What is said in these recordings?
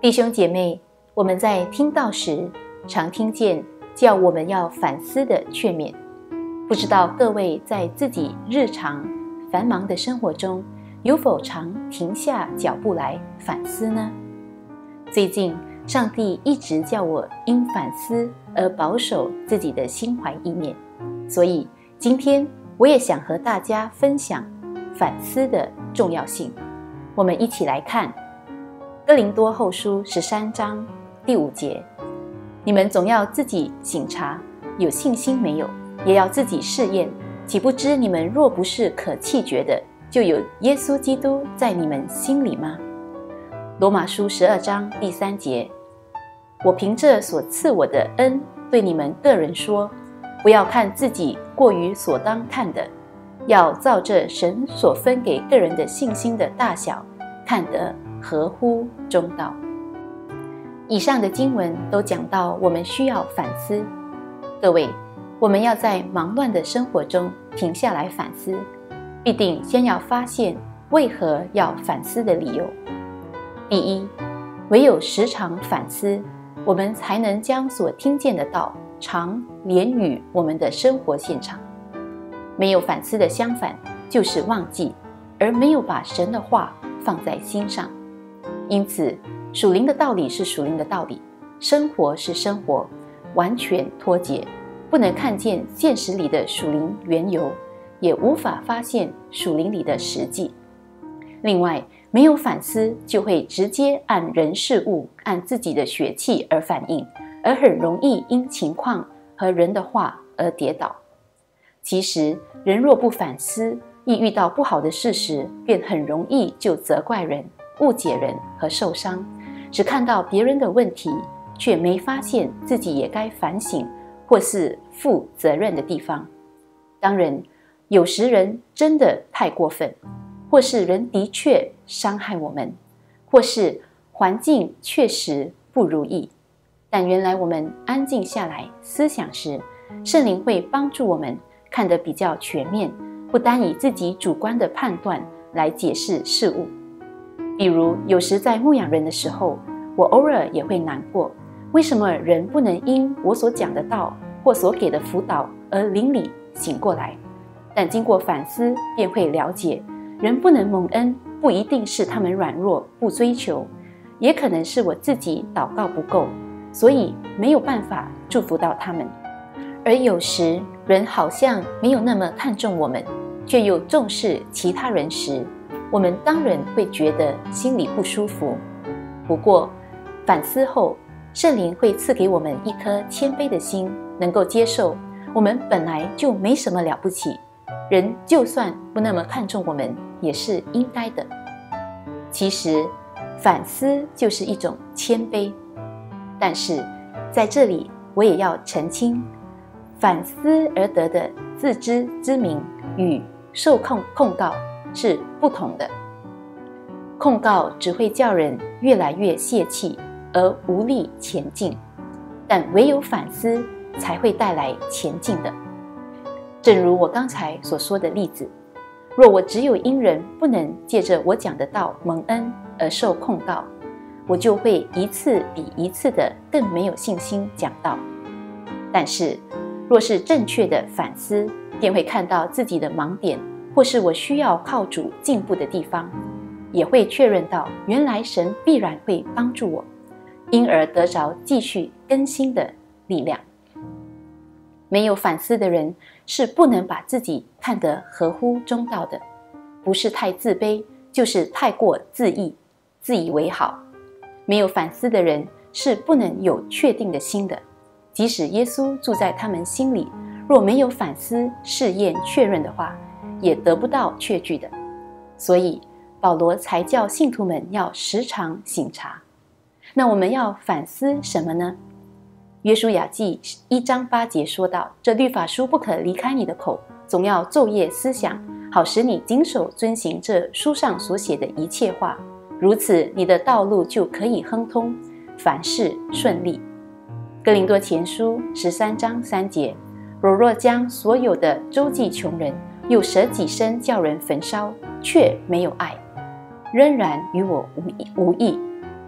弟兄姐妹，我们在听道时常听见叫我们要反思的劝勉，不知道各位在自己日常繁忙的生活中有否常停下脚步来反思呢？最近上帝一直叫我因反思而保守自己的心怀意念，所以今天我也想和大家分享反思的重要性。我们一起来看哥林多后书13章第5节，你们总要自己省察，有信心没有，也要自己试验，岂不知你们若不是可弃绝的，就有耶稣基督在你们心里吗？罗马书12章第3节，我凭着所赐我的恩对你们个人说，不要看自己过于所当看的，要照着神所分给个人的信心的大小，看得合乎中道。以上的经文都讲到我们需要反思。各位，我们要在忙乱的生活中停下来反思，必定先要发现为何要反思的理由。第一，唯有时常反思，我们才能将所听见的道常连于我们的生活现场。没有反思的相反就是忘记，而没有把神的话放在心上。因此属灵的道理是属灵的道理，生活是生活，完全脱节，不能看见现实里的属灵缘由，也无法发现属灵里的实际。另外，没有反思就会直接按人事物按自己的血气而反应，而很容易因情况和人的话而跌倒。其实人若不反思，一遇到不好的事时，便很容易就责怪人、误解人和受伤，只看到别人的问题，却没发现自己也该反省或是负责任的地方。当然，有时人真的太过分，或是人的确伤害我们，或是环境确实不如意，但原来我们安静下来思想时，圣灵会帮助我们看得比较全面，不单以自己主观的判断来解释事物。比如有时在牧养人的时候，我偶尔也会难过，为什么人不能因我所讲的道或所给的辅导而灵里醒过来？但经过反思便会了解，人不能蒙恩，不一定是他们软弱不追求，也可能是我自己祷告不够，所以没有办法祝福到他们。而有时人好像没有那么看重我们，却又重视其他人时，我们当然会觉得心里不舒服。不过反思后，圣灵会赐给我们一颗谦卑的心，能够接受我们本来就没什么了不起，人就算不那么看重我们也是应该的。其实反思就是一种谦卑，但是在这里我也要澄清，反思而得的自知之明与受控告是不同的。控告只会叫人越来越泄气而无力前进，但唯有反思才会带来前进的。正如我刚才所说的例子，若我只有因人不能借着我讲的道蒙恩而受控告，我就会一次比一次的更没有信心讲道。但是若是正确的反思，便会看到自己的盲点，或是我需要靠主进步的地方，也会确认到原来神必然会帮助我，因而得着继续更新的力量。没有反思的人是不能把自己看得合乎中道的，不是太自卑，就是太过自义，自以为好。没有反思的人是不能有确定的心的，即使耶稣住在他们心里，若没有反思、试验、确认的话，也得不到确据的。所以保罗才叫信徒们要时常省察。那我们要反思什么呢？约书亚记1章8节说到，这律法书不可离开你的口，总要昼夜思想，好使你谨守遵行这书上所写的一切话，如此你的道路就可以亨通，凡事顺利。哥林多前书13章3节，若将所有的周济穷人，又舍己身叫人焚烧，却没有爱，仍然与我无益。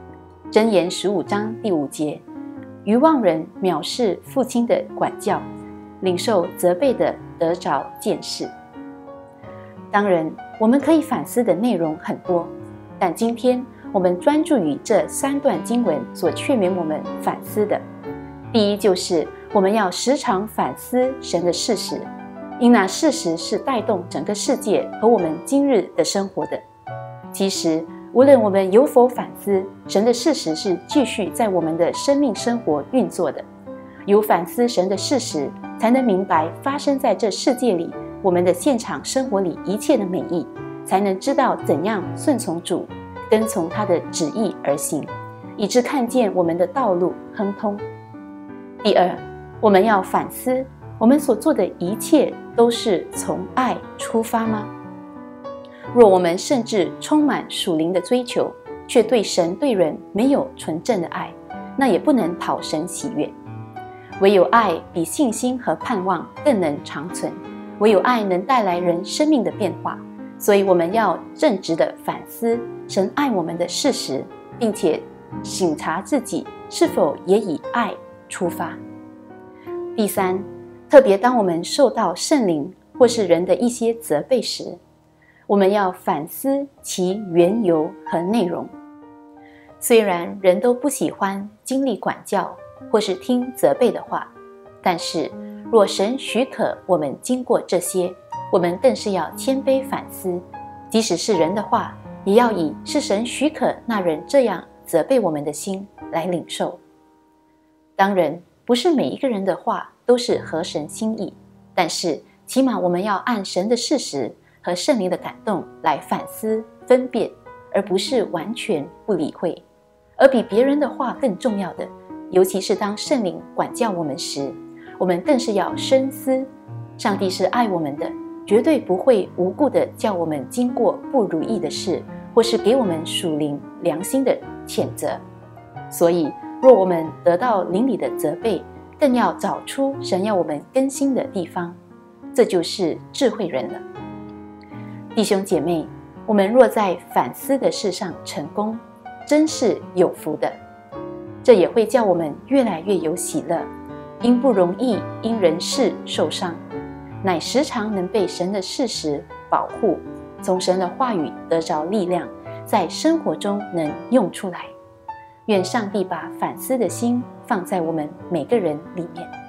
箴言15章第5节，愚妄人藐视父亲的管教，领受责备的得着见识。当然，我们可以反思的内容很多，但今天我们专注于这3段经文所劝勉我们反思的。第一，就是我们要时常反思神的事实，因那事实是带动整个世界和我们今日的生活的。其实无论我们有否反思，神的事实是继续在我们的生命生活运作的。有反思神的事实，才能明白发生在这世界里我们的现场生活里一切的美意，才能知道怎样顺从主，跟从他的旨意而行，以致看见我们的道路亨通。第二，我们要反思，我们所做的一切都是从爱出发吗？若我们甚至充满属灵的追求，却对神对人没有纯正的爱，那也不能讨神喜悦。唯有爱比信心和盼望更能长存，唯有爱能带来人生命的变化。所以我们要正直地反思神爱我们的事实，并且省察自己是否也以爱出发。第三，特别当我们受到圣灵或是人的一些责备时，我们要反思其缘由和内容。虽然人都不喜欢经历管教或是听责备的话，但是若神许可我们经过这些，我们更是要谦卑反思，即使是人的话，也要以是神许可那人这样责备我们的心来领受。当然，不是每一个人的话都是合神心意，但是起码我们要按神的事实和圣灵的感动来反思分辨，而不是完全不理会。而比别人的话更重要的，尤其是当圣灵管教我们时，我们更是要深思，上帝是爱我们的，绝对不会无故的叫我们经过不如意的事，或是给我们属灵良心的谴责。所以若我们得到灵里的责备，更要找出神要我们更新的地方，这就是智慧人了。弟兄姐妹，我们若在反思的事上成功，真是有福的。这也会叫我们越来越有喜乐，因不容易因人事受伤，乃时常能被神的事实保护，从神的话语得着力量，在生活中能用出来。愿上帝把反思的心放在我们每个人里面。